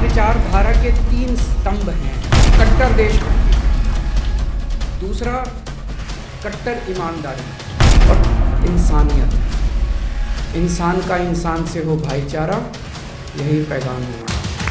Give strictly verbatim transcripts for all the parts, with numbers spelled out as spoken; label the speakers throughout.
Speaker 1: विचारधारा के तीन स्तंभ हैं। कट्टर देशभक्ति, दूसरा कट्टर ईमानदारी और इंसानियत। इंसान का इंसान से हो भाईचारा, यही पैगाम है।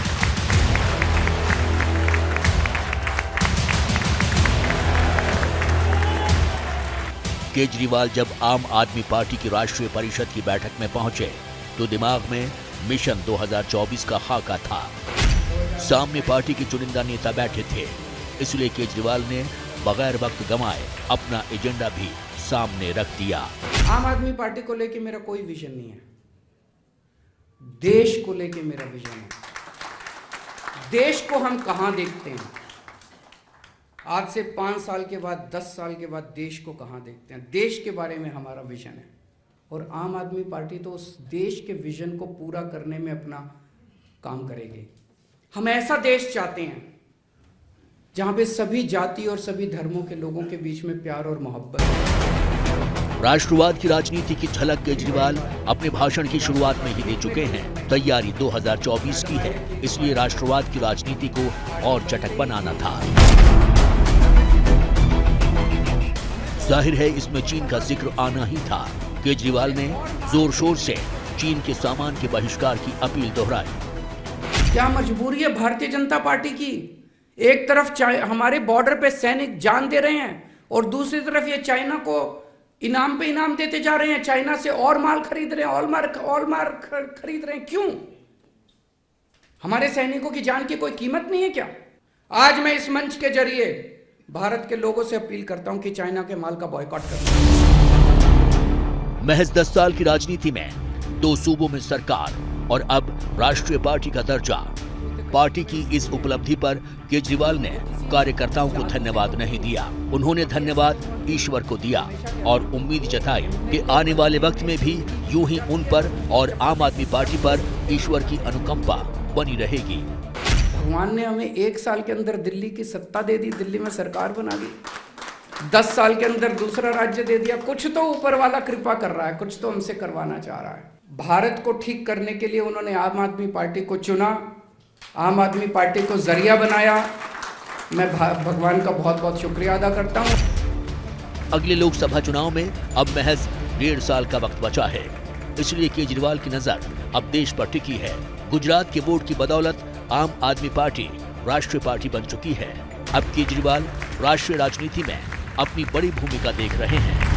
Speaker 2: केजरीवाल जब आम आदमी पार्टी की राष्ट्रीय परिषद की बैठक में पहुंचे तो दिमाग में मिशन दो हज़ार चौबीस का खाका था। सामने पार्टी के चुनिंदा नेता बैठे थे, इसलिए केजरीवाल ने बगैर वक्त गंवाए अपना एजेंडा भी सामने रख दिया।
Speaker 1: आम आदमी पार्टी को लेके मेरा कोई विजन नहीं है, देश को लेके मेरा विजन है। देश को हम कहां देखते हैं, आज से पांच साल के बाद, दस साल के बाद देश को कहां देखते हैं, देश के बारे में हमारा विजन है। और आम आदमी पार्टी तो उस देश के विजन को पूरा करने में अपना काम करेगी। हम ऐसा देश चाहते हैं जहां पे सभी जाति और सभी धर्मों के लोगों के बीच में प्यार और मोहब्बत है।
Speaker 2: राष्ट्रवाद की राजनीति की झलक केजरीवाल अपने भाषण की शुरुआत में ही दे चुके हैं। तैयारी दो हज़ार चौबीस की है, इसलिए राष्ट्रवाद की राजनीति को और चटक बनाना था। जाहिर है इसमें चीन का जिक्र आना ही था। केजरीवाल ने जोर शोर से चीन के सामान के बहिष्कार की अपील दोहराई।
Speaker 1: क्या मजबूरी है भारतीय जनता पार्टी की? एक तरफ हमारे बॉर्डर पे सैनिक जान दे रहे हैं और दूसरी तरफ ये चाइना को इनाम पे इनाम देते जा रहे हैं, चाइना से और माल खरीद रहे हैं, और माल और माल खरीद रहे हैं। क्यों? हमारे सैनिकों की जान की कोई कीमत नहीं है क्या? आज मैं इस मंच के जरिए भारत के लोगों से अपील करता हूं कि चाइना के माल का बॉयकॉट करें।
Speaker 2: महज दस साल की राजनीति में दो सूबों में सरकार और अब राष्ट्रीय पार्टी का दर्जा। पार्टी की इस उपलब्धि पर केजरीवाल ने कार्यकर्ताओं को धन्यवाद नहीं दिया, उन्होंने धन्यवाद ईश्वर को दिया और उम्मीद जताई कि आने वाले वक्त में भी यूं ही उन पर और आम आदमी पार्टी पर ईश्वर की अनुकंपा बनी रहेगी।
Speaker 1: भगवान ने हमें एक साल के अंदर दिल्ली की सत्ता दे दी, दिल्ली में सरकार बना दी। दस साल के अंदर दूसरा राज्य दे दिया। कुछ तो ऊपर वाला कृपा कर रहा है, कुछ तो हमसे करवाना चाह रहा है। भारत को ठीक करने के लिए उन्होंने आम आदमी पार्टी को चुना, आम आदमी पार्टी को जरिया बनाया। मैं भगवान का बहुत बहुत शुक्रिया अदा करता हूँ।
Speaker 2: अगले लोकसभा चुनाव में अब महज डेढ़ साल का वक्त बचा है, इसलिए केजरीवाल की नजर अब देश पर टिकी है। गुजरात के वोट की बदौलत आम आदमी पार्टी राष्ट्रीय पार्टी बन चुकी है। अब केजरीवाल राष्ट्रीय राजनीति में अपनी बड़ी भूमिका देख रहे हैं।